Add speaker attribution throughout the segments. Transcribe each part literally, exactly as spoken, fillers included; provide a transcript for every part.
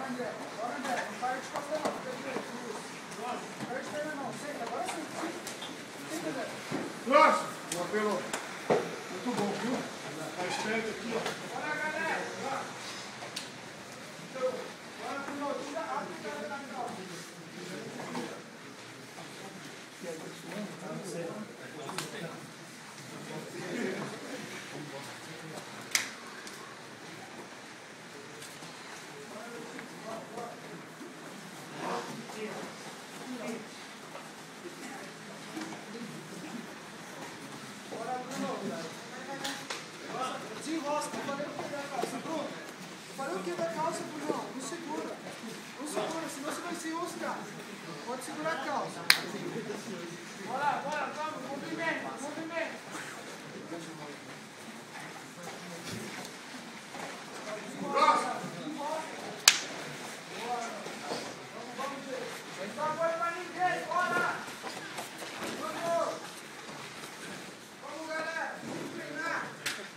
Speaker 1: André. Bora, André. Não para de costas não. Fica direito. Não perde perna não. Senta. Agora sim. Senta, André.
Speaker 2: Próximo. Boa, Pelô. Muito bom, viu? Tá esperto aqui, ó.
Speaker 1: Bora, galera. Bora. Então, bora, Bruno. Tira a picada da calça.
Speaker 2: Não sei.
Speaker 1: Desenrosca, eu falei o que da calça, Bruno? Eu falei o que da calça, Bruno? Não segura. Não segura, senão você vai se enroscar. Pode segurar a calça. Bora, bora, vamos, movimento, movimento. Desenrosca, desenrosca. Bora. Vamos, vamos ver. Não dá apoio pra ninguém, bora. Vamos. Vamos, galera. Vamos treinar.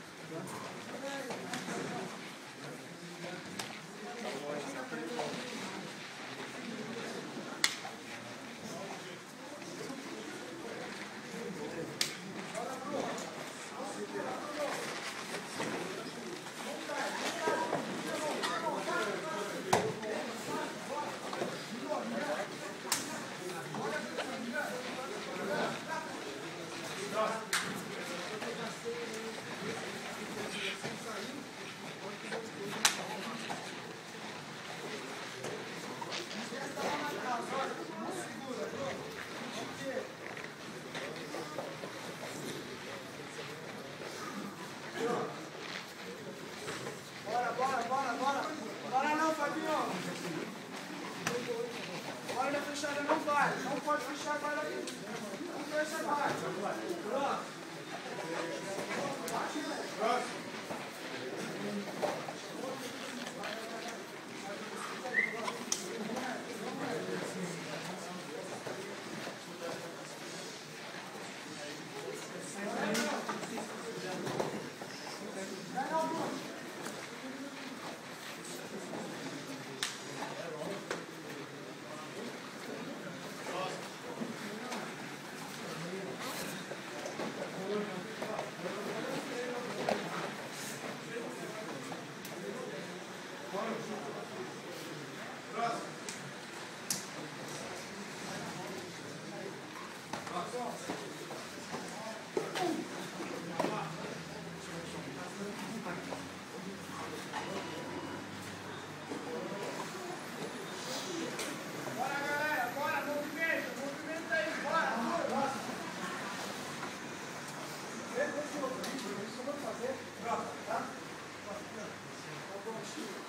Speaker 1: Bora, bora, bora, bora. Bora não, Fabinho. Guarda fechada não vai. Não pode fechar a guarda aqui. Não fecha a guarda. Pronto.
Speaker 2: Próximo.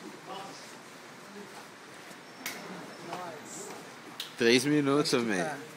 Speaker 3: Três minutos, man.